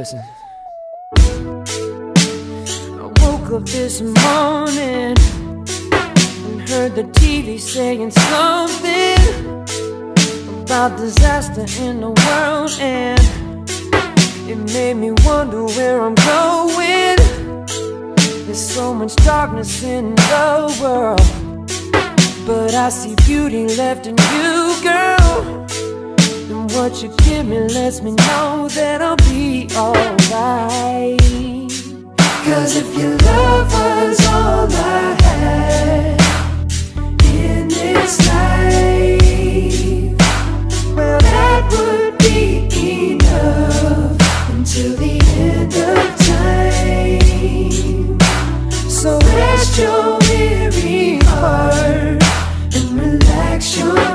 Listen. I woke up this morning and heard the TV saying something about disaster in the world, and it made me wonder where I'm going. There's so much darkness in the world, but I see beauty left in you, girl. And what you give me lets me know that I'll be alright. 'Cause if your love was all I had in this life, well, that would be enough until the end of time. So rest your weary heart and relax your